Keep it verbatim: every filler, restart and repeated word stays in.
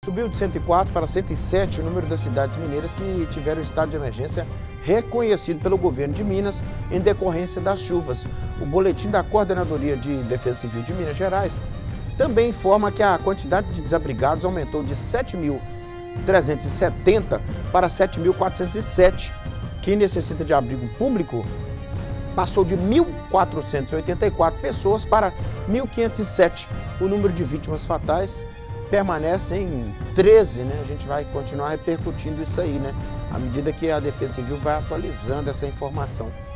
Subiu de cento e quatro para cento e sete o número das cidades mineiras que tiveram estado de emergência reconhecido pelo governo de Minas em decorrência das chuvas. O boletim da Coordenadoria de Defesa Civil de Minas Gerais também informa que a quantidade de desabrigados aumentou de sete mil trezentos e setenta para sete mil quatrocentos e sete. Quem necessita de abrigo público passou de mil quatrocentos e oitenta e quatro pessoas para mil quinhentos e sete. O número de vítimas fatais permanece em treze, né? A gente vai continuar repercutindo isso aí, né? À medida que a Defesa Civil vai atualizando essa informação.